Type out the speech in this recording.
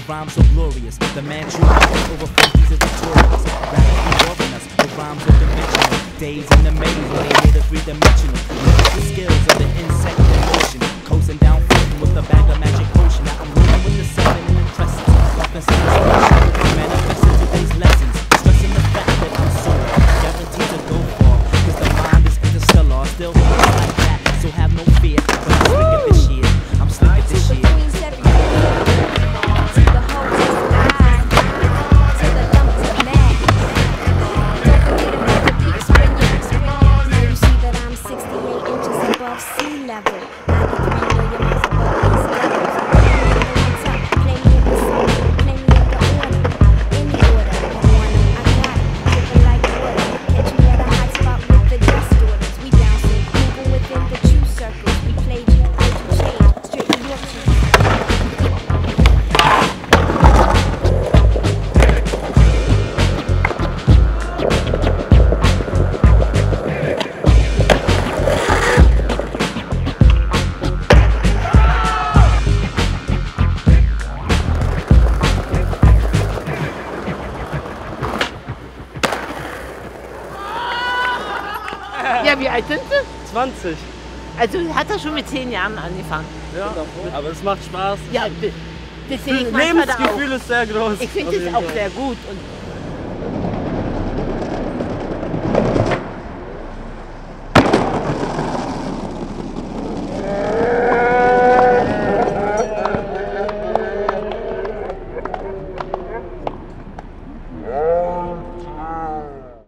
rhymes so glorious. The man true over 50s is victorious. Rapidly roaring us with rhymes so conventional. Days in the maze when they hit a three-dimensional. The skills of the insect in motion. Coasting down floating with a bag of magic potion. Now I'm rolling with the seven and interests. Often seen as manifesting today's lessons. Stressing the fact that I'm so guaranteed to go far. Cause the mind is interstellar. Still like that, so have no fear. When I speak of this year, I'm slick this year. Sea level, 93 million miles above these levels. Play me in the sun, play me in the order, any order. I got it, dripping like water. Catch me at a hot spot with the dust orders. We bouncing, moving within the true circles. We played you, played you, changed, strictly Yorkshire. Ja, wie alt sind Sie? 20. Also hat er schon mit 10 Jahren angefangen? Ja, aber es macht Spaß. Ja, das sehe ich Das manchmal da auch. Lebensgefühl ist sehr groß. Ich finde es auch sehr gut. Und